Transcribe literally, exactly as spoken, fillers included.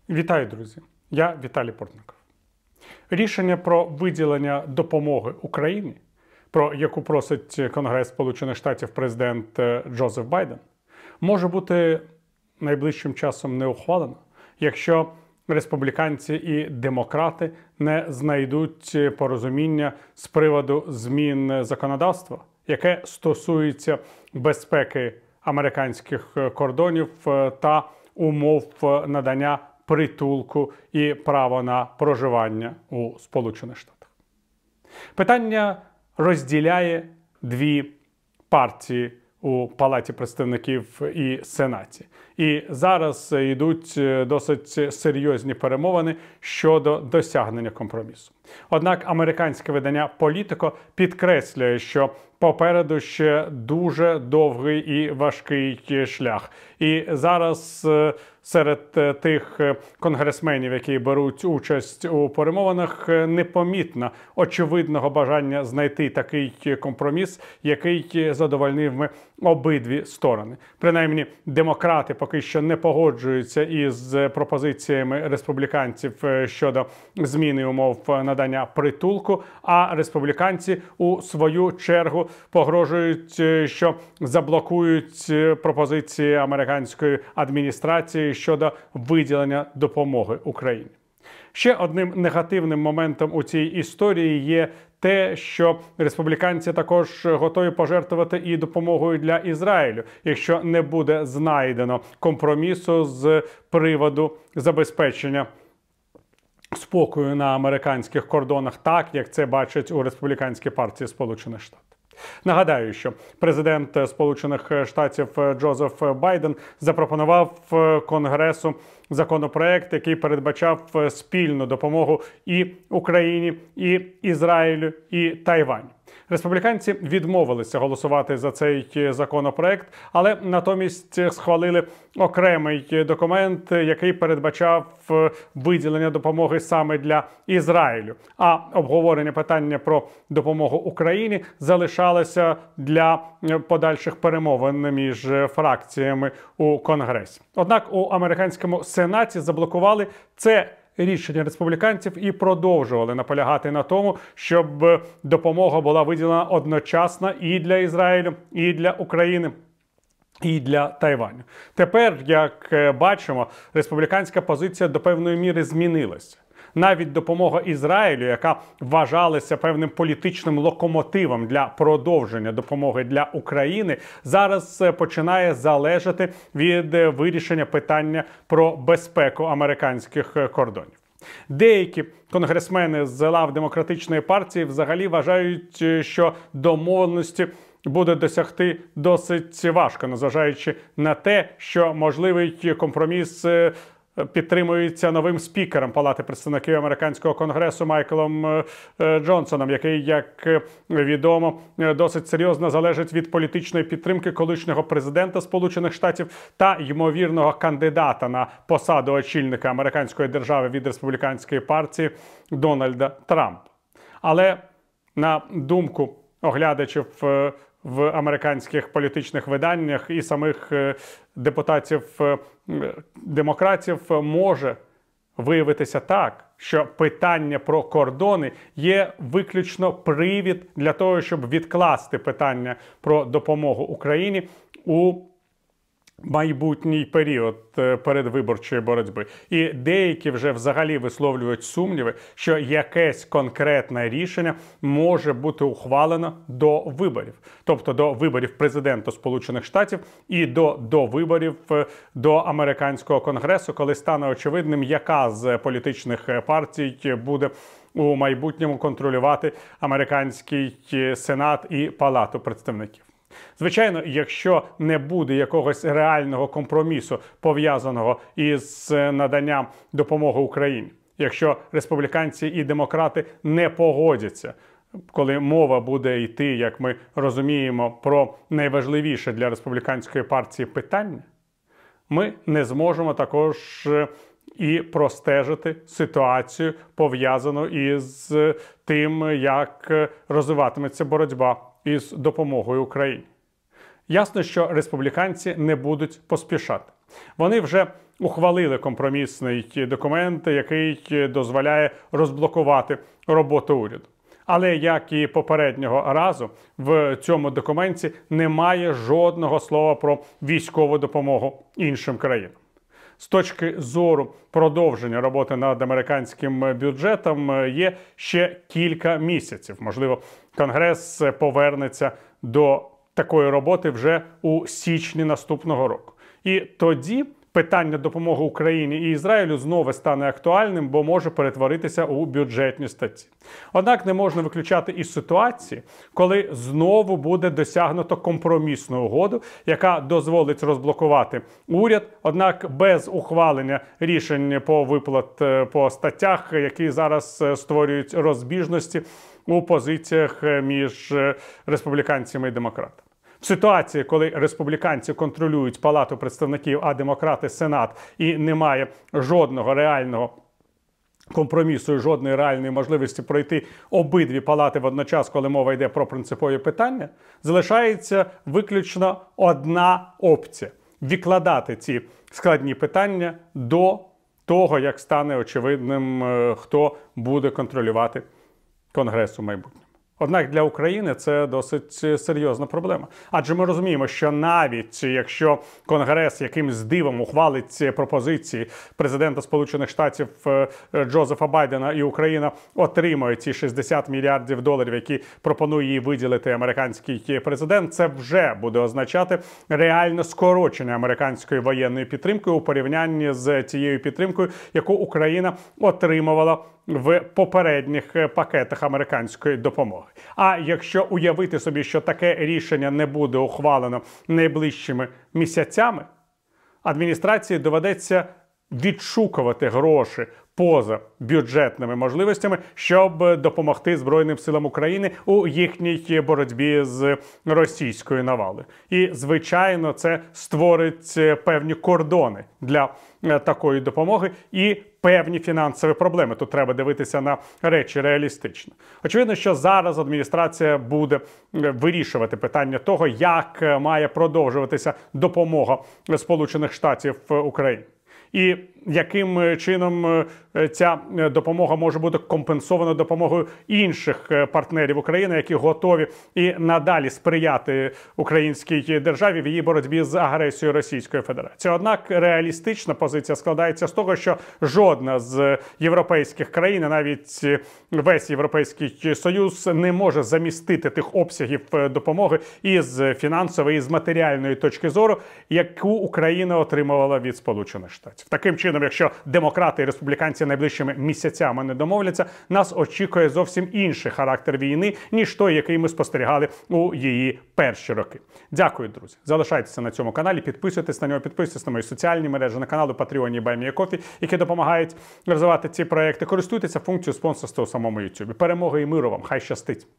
Вітаю, друзі! Я Віталій Портников. Рішення про виділення допомоги Україні, про яку просить Конгрес Сполучених Штатів президент Джозеф Байден, може бути найближчим часом не ухвалено, якщо республіканці і демократи не знайдуть порозуміння з приводу змін законодавства, яке стосується безпеки американських кордонів та умов надання притулку і право на проживання у Сполучених Штатах. Питання розділяє дві партії у Палаті представників і Сенаті. І зараз йдуть досить серйозні перемовини щодо досягнення компромісу. Однак американське видання «Політико» підкреслює, що попереду ще дуже довгий і важкий шлях. І зараз серед тих конгресменів, які беруть участь у перемовинах, непомітно очевидного бажання знайти такий компроміс, який задовольнив би обидві сторони. Принаймні, демократи поки що не погоджуються із пропозиціями республіканців щодо зміни умов надання притулку, а республіканці у свою чергу погрожують, що заблокують пропозиції американської адміністрації щодо виділення допомоги Україні. Ще одним негативним моментом у цій історії є те, що республіканці також готові пожертвувати і допомогою для Ізраїлю, якщо не буде знайдено компромісу з приводу забезпечення спокою на американських кордонах, так, як це бачать у республіканській партії Сполучених Штатів. Нагадаю, що президент Сполучених Штатів Джозеф Байден запропонував Конгресу законопроект, який передбачав спільну допомогу і Україні, і Ізраїлю, і Тайваню. Республіканці відмовилися голосувати за цей законопроект, але натомість схвалили окремий документ, який передбачав виділення допомоги саме для Ізраїлю. А обговорення питання про допомогу Україні залишалося для подальших перемовин між фракціями у Конгресі. Однак у американському Сенаті заблокували це рішення республіканців і продовжували наполягати на тому, щоб допомога була виділена одночасно і для Ізраїлю, і для України, і для Тайваню. Тепер, як бачимо, республіканська позиція до певної міри змінилася. Навіть допомога Ізраїлю, яка вважалася певним політичним локомотивом для продовження допомоги для України, зараз починає залежати від вирішення питання про безпеку американських кордонів. Деякі конгресмени з лав Демократичної партії взагалі вважають, що домовленості буде досягти досить важко, незважаючи на те, що можливий компроміс підтримується новим спікером Палати представників американського конгресу Майклом Джонсоном, який, як відомо, досить серйозно залежить від політичної підтримки колишнього президента Сполучених Штатів та ймовірного кандидата на посаду очільника американської держави від республіканської партії Дональда Трампа. Але, на думку оглядачів в американських політичних виданнях і самих депутатів-демократів, може виявитися так, що питання про кордони є виключно привід для того, щоб відкласти питання про допомогу Україні у майбутній період передвиборчої боротьби. І деякі вже взагалі висловлюють сумніви, що якесь конкретне рішення може бути ухвалено до виборів. Тобто до виборів президента Сполучених Штатів і до, до виборів до американського конгресу, коли стане очевидним, яка з політичних партій буде у майбутньому контролювати американський Сенат і Палату представників. Звичайно, якщо не буде якогось реального компромісу, пов'язаного із наданням допомоги Україні, якщо республіканці і демократи не погодяться, коли мова буде йти, як ми розуміємо, про найважливіше для республіканської партії питання, ми не зможемо також і простежити ситуацію, пов'язану із тим, як розвиватиметься боротьба із допомогою Україні. Ясно, що республіканці не будуть поспішати. Вони вже ухвалили компромісний документ, який дозволяє розблокувати роботу уряду. Але, як і попереднього разу, в цьому документі немає жодного слова про військову допомогу іншим країнам. З точки зору продовження роботи над американським бюджетом є ще кілька місяців. Можливо, Конгрес повернеться до такої роботи вже у січні наступного року. І тоді питання допомоги Україні і Ізраїлю знову стане актуальним, бо може перетворитися у бюджетні статті. Однак не можна виключати і ситуації, коли знову буде досягнуто компромісну угоду, яка дозволить розблокувати уряд, однак без ухвалення рішень по виплат по статтях, які зараз створюють розбіжності у позиціях між республіканцями і демократами. В ситуації, коли республіканці контролюють Палату представників, а демократи – Сенат, і немає жодного реального компромісу і жодної реальної можливості пройти обидві палати водночас, коли мова йде про принципові питання, залишається виключно одна опція – відкладати ці складні питання до того, як стане очевидним, хто буде контролювати Конгрес у майбутньому. Однак для України це досить серйозна проблема. Адже ми розуміємо, що навіть якщо Конгрес якимсь дивом ухвалить пропозиції президента Сполучених Штатів Джозефа Байдена і Україна отримує ці шістдесят мільярдів доларів, які пропонує їй виділити американський президент, це вже буде означати реальне скорочення американської воєнної підтримки у порівнянні з тією підтримкою, яку Україна отримувала в попередніх пакетах американської допомоги. А якщо уявити собі, що таке рішення не буде ухвалено найближчими місяцями, адміністрації доведеться відшукувати гроші поза бюджетними можливостями, щоб допомогти Збройним силам України у їхній боротьбі з російською навалою. І, звичайно, це створить певні кордони для такої допомоги і певні фінансові проблеми. Тут треба дивитися на речі реалістично. Очевидно, що зараз адміністрація буде вирішувати питання того, як має продовжуватися допомога Сполучених Штатів Україні. І яким чином ця допомога може бути компенсована допомогою інших партнерів України, які готові і надалі сприяти українській державі в її боротьбі з агресією Російської Федерації. Однак реалістична позиція складається з того, що жодна з європейських країн, навіть весь Європейський Союз, не може замістити тих обсягів допомоги із фінансової, і з матеріальної точки зору, яку Україна отримувала від Сполучених Штатів. Таким чином, якщо демократи і республіканці найближчими місяцями не домовляться, нас очікує зовсім інший характер війни, ніж той, який ми спостерігали у її перші роки. Дякую, друзі. Залишайтеся на цьому каналі, підписуйтесь на нього, підписуйтесь на мої соціальні мережі, на канали Patreon і Buy Me a Coffee, які допомагають розвивати ці проекти. Користуйтеся функцією спонсорства у самому YouTube. Перемоги і миру вам. Хай щастить!